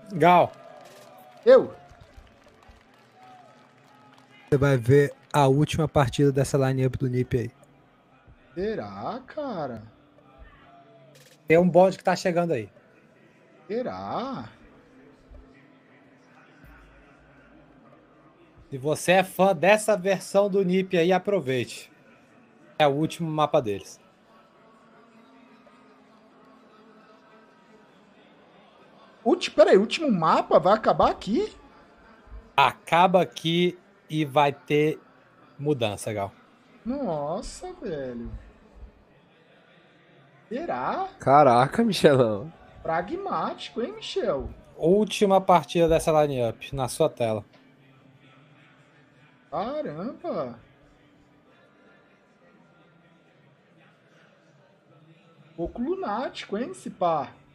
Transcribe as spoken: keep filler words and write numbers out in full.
Gal, Eu? você vai ver a última partida dessa line-up do Nip aí. Será, cara? Tem um bonde que tá chegando aí. Será? Se você é fã dessa versão do Nip aí, aproveite. É o último mapa deles. Ulti, peraí, último mapa vai acabar aqui? Acaba aqui e vai ter mudança, Gal. Nossa, velho. Será? Caraca, Michelão. Pragmático, hein, Michel? Última partida dessa line-up na sua tela. Caramba. Pouco lunático, hein, esse pá?